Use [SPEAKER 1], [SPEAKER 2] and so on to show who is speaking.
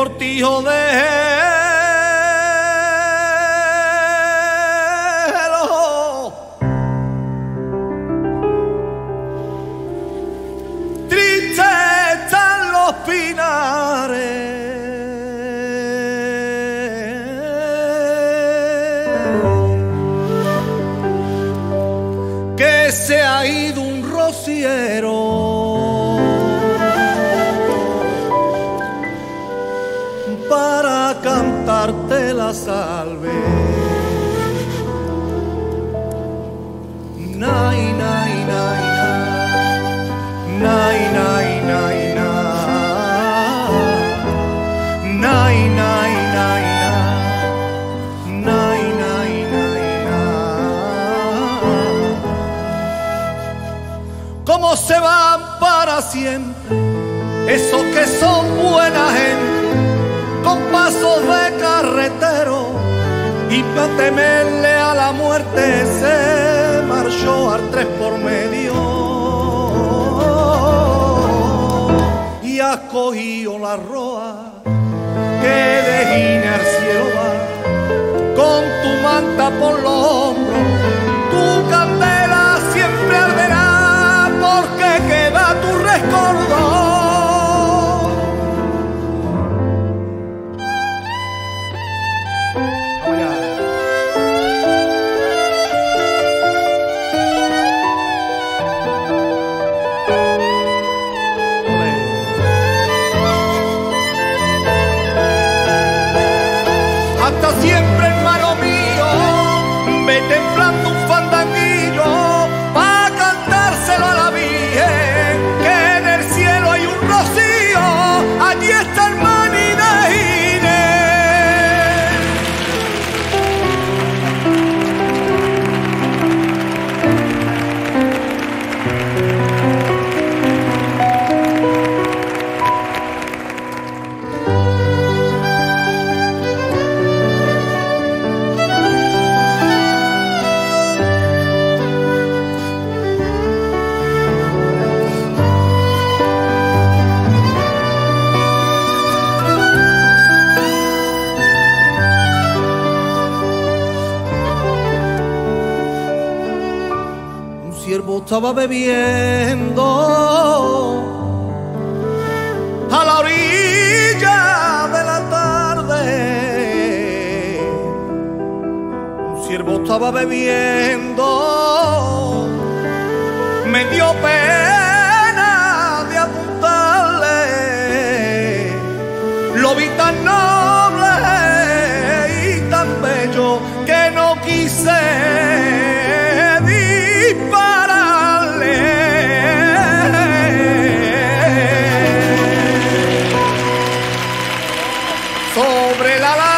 [SPEAKER 1] cortijo de gelo, triste están los pinares, que se ha ido un rociero para cantarte la salve. Nay, nay, nay, nay, nay, nay, nay, nay, nay, nay, nay, nay, nay, nay. ¿Cómo se van para siempre esos que son buena gente, con pasos de carretero, y para temerle a la muerte se marchó al 3 por medio y has cogido la roa que de gine al cielo va, con tu manta por los hombros, tu candela siempre arderá, porque queda tu rescoldo. Hasta siempre, hermano mío, ve templando un fandanguillo pa' cantárselo a la Virgen, que en el cielo hay un rocío, allí está el mani de siervo estaba bebiendo a la orilla de la tarde. Un siervo estaba bebiendo, me dio pena de apuntarle, lo vi tan noble y tan bello que no quise sobre la